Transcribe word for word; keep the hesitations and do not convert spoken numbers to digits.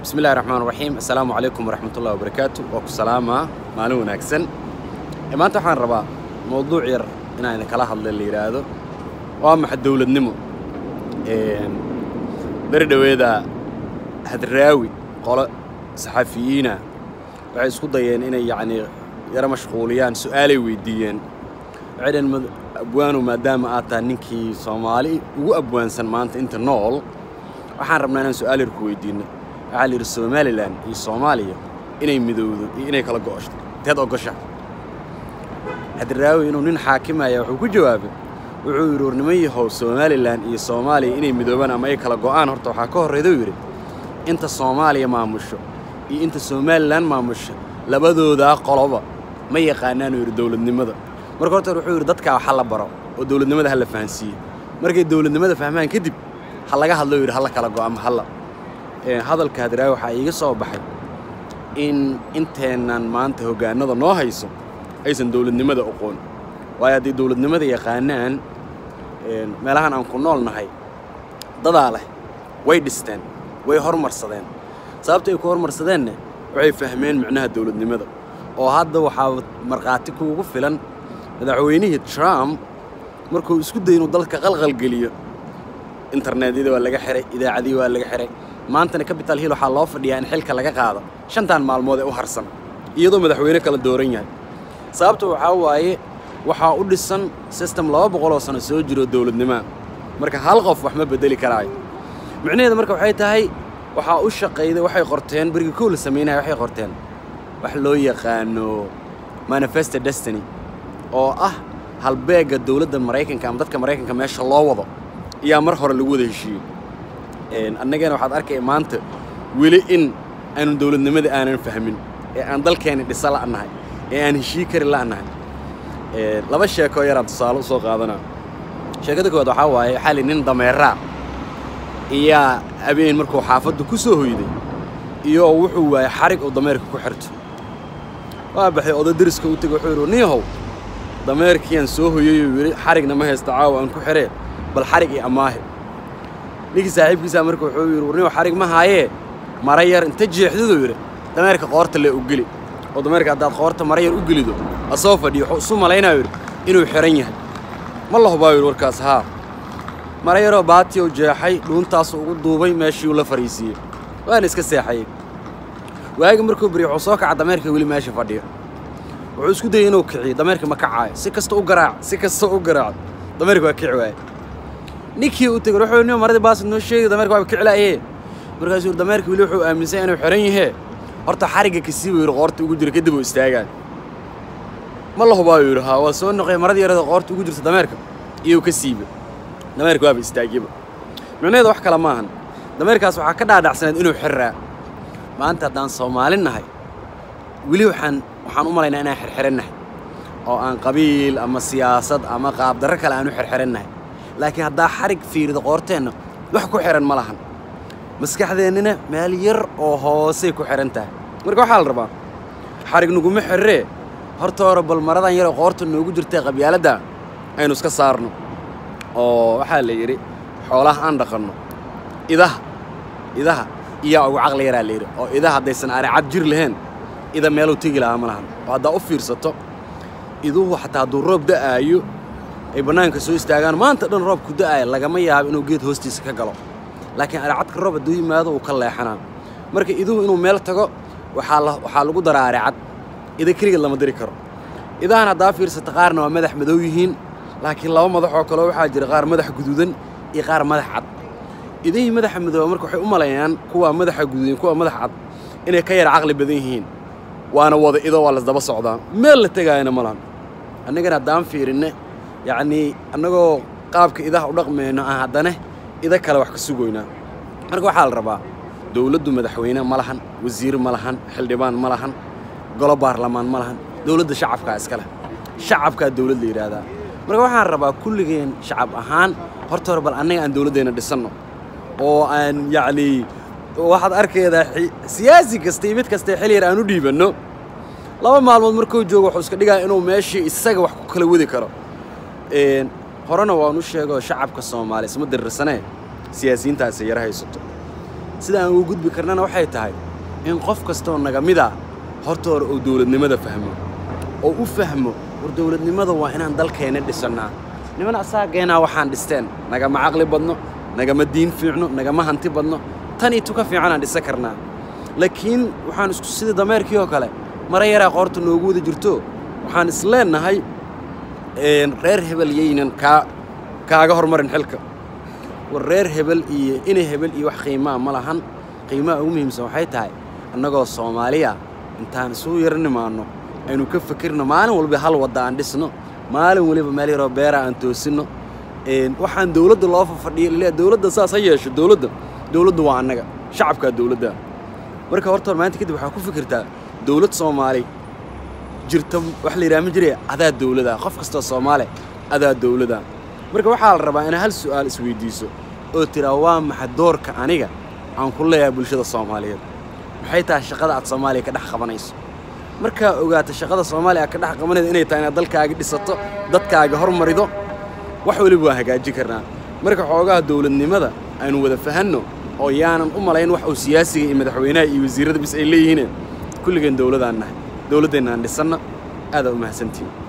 بسم الله الرحمن الرحيم. السلام عليكم ورحمة الله وبركاته. وكو سلامة معلومة أحسن. إما أنت حان ربا موضوع ير إن أنا كلا هذا اللي يرادو وأهم حد دولة نمو برد ويدا هدراوي قال صحفيين وعيس قضيين إن يعني يرى مشغوليان سؤالي ويديين عدن أبوانو ما دام آتا نينكي صومالي وأبوان سنمانت إنت نول waxaan rabnaa inaan su'aal yar ku weydiino waxa la Soomaaliland iyo Soomaaliya inay midowdo inay kala go'oshto teed ogasha hadraawi inuu nin xaakimayo wuxuu ku jawaabay wuxuu yiri warnimayahow Soomaaliland iyo Soomaaliya inay midoobaan ama ay kala go'aan horta waxa ka horeeyo yiri inta Soomaaliya maamusho iyo inta Soomaaliland maamusho labadooda qoloba ma yaqaanaan yiri dawladnimada marka horta wuxuu yiri dadka waxa la baro oo dawladnimada hal la fahansiyo markay dawladnimada fahmaan kadib halaga hadlo yiri hala kala go'am hala ee hadalka hadraawi waxa iga soo baxay in inteenan maanta hogaanada noo hayso aysan dawladnimada aqoon waayadii dawladnimada yaqaanaan ee meelahan aan ku noolnahay dadaale way dhisteen way hormarsadeen sababta ay ku hormarsadeen waxay fahmeen macnaha dawladnimada oo hadda waxa marqaati ku ugu filan madaxweynihii Trump markuu isku dayo inuu dalka qalqal geliyo internet ida waa laga xiray idaacadii waa laga xiray maantana capital hill waxa loo fadhiyaa in xilka laga qaado shantan maalmood ee u harsan iyadoo madaxweyne kala dooran yahay sababtu waxa waaye waxa u dhisan system laba boqol oo sano soo jiro dawladnimo marka hal qof wax ma bedeli karaayo macnaheedu marka waxay tahay waxa u shaqeeyay waxay qorteen bariga kool sameeyay waxay qorteen wax loo yaqaano manifesto destiny oo ah halbeega dawladda Mareykanka ama dadka Mareykanka meesha loo wado يا مرحلة الوجود هالشيء. أنا جانا واحد أركي مانت ولي إن أنا دولة نمد أنا نفهمين. أنا ضل كان بصلاة عنها. أنا شيء كرلا عنها. لما شيء كوير عند صالو سوق هذانا. شيء كده كده حواي حالي ننضم الرا. يا أبين مركو حافظ كوسه هيدي. يا وحوا حرق وضميرك كحرت. وابحي أو درس كوتي كحرو نيهو. ضميرك ينسوه يي حرقنا ما يستعاو أن كحرت. بالحرق أماه نيجي صاحب كيسا مركو حوير ورنيو حرق ما هاي مرير انت تجي حدوده يري دمرك قورت اللي أقلي أو دمرك عداد قورت مرير أقلي دو أصوفا دي حقصو ملاينا يري إنو يحرين يهد ما الله باوير وركاس ها مريرو باتي وجاحي لون تاسو دوبي ماشي ولا فريسي وانا اسكا ساحي واجي مركو بري حصوك عد دمرك ولي ماشي فادير وعسكو دي إنو كعي دمرك ما كعاي سكستو قراع سكستو قراع دمرك وكعواي نيكي وتقول روحوا اليوم مرة باص إنه الشيء دمرك وابك على إيه مركز يقول دمرك ويلوحوا من سنة وحرينه هرتا حرقة كسيب ويرغورت ويقدر كده ويستاجع ما الله بايرها وصون إنه مرة يرد غورت ويقدر دمرك إيو كسيب دمرك وابك يستاجب من هذا وح كلامهن دمرك أصبح كده على حسن إنه حرة ما أنت دان صومالنا هاي وليو حن وحن أمر إن أنا حرحرنا أو عن قبيل أما سياسة أما قاب درك لأنه حرحرنا لكن هذا حرق في رقورتنا وحكوا حرن ملهن مسكح ذيننا مالير أو هاسيكو حرنته مركو حال ربا حرق نقوم حرة هرتار بالمرضى يرى قورت إنه يوجد تغب يالده أي نسك صارنا أو حال يري حوله عندقنا إذا إذا يا أو عقل يرى لير أو إذا هذا السنة عجر لهن إذا مالو تيجي لعملهن وهذا أوفير سطو إذا هو حتى الضرب ده أيو ay banaanka soo istaagaan maanta dhan roobku da'ay lagama yaabo inuu geed hoostiisa ka galo laakiin arcadka roob duu yimaado uu ka leexanaa marka iduu inuu meel tago waxa la waxa lagu daraaray cad ida kaliya lama diri karo idaana hadaa fiirsata qaarna waa madax madow yihiin laakiin laba madax oo kale waxa jira qaar madax guduudan iyo qaar madax cad idii madax madow marka waxay u maleeyaan kuwa madaxa guduudan kuwa madax cad inay ka yar aqli badan yihiin waana wada idoo wala daba socdaan meel la tagayna malahan annagana hadaan fiirinay يعني أنو قابك إذا أدقمنا هذا إذا كلا وحكي سجوينا أرجو حال ربا دولة دو مدحوينا ملهن وزير ملهن حلدبان ملهن قلب برلمان ملهن دولة شعب كاسكلا شعب كدولة اللي هذا أرجو حال ربا كل جين شعب أهان هرتور بل أني عن دولة دينا دسنو أو أن يعني واحد أركي هذا سياسي كستيبت كستيحلي رانو ديبنو لما معلومات مركو جو وحوس كديجا إنه ماشي السجا وحكو كل ودي كرا إن هرنا وانوش يجوا شعب كالصومالي اسمه درسنا سياسيين تأثيرها يسطو sida aan ugu gudbi karnana waxay tahay in qof kastoo naga mid ah horta hore uu dawladnimada fahmo oo u fahmo war dawladnimada waa inaan dalkeena dhisannaa niman asaageena waxaan dhisteen nagama caqli badno nagama diin fiicno nagama hanti badno tan iyo tuka fiican aan dhisa karnaa laakiin waxaan isku sida dameerkii oo kale mara yaraa qoorta noogu wada jirto waxaan isleenahay een reer hebel yeynan ka kaaga hormarin xilka war reer hebel iyo inay hebel iyo wax qiimaa ma lahan qiimaa ugu muhiimsan waxay tahay annagoo Soomaaliya intaan soo yarnimaano aynu ka fikirno maalin walba hal wada aan dhisno maalin waliba meel yar oo beera aan toosino een waxaan dawladda loo fadhiyo ilaa dawladda saas ay yeesho dawladda dawladdu waa annaga shacabka dawladda marka horta maanta kadib waxa ku fikirtaa dawlad Soomaali jirta wax la yiraahdo jiray adaa dawladda qof kasta Soomaali adaa dawladda marka waxa la rabaa in hal su'aal isweydiiso oo tira waa maxay doorka aniga aan ku leeyahay bulshada Soomaaliyeed maxay tahay shaqada aad Soomaaliya ka dhex qabanayso marka ogaata shaqada Soomaaliya ka dhex qabanayso inay tahay inaad dalkaaga dhisato dadkaaga hormarido wax waliba waa hagaajin karnaa marka xoogaha dawladnimada aynu wada fahanno oo yaanan u malayn wax uu siyaasiga iyo madaxweynaha iyo wasiirada bis ay leeyihiin kulligeen dawladaan nahay dawladdeena aan dhisana aad u mahadsantiin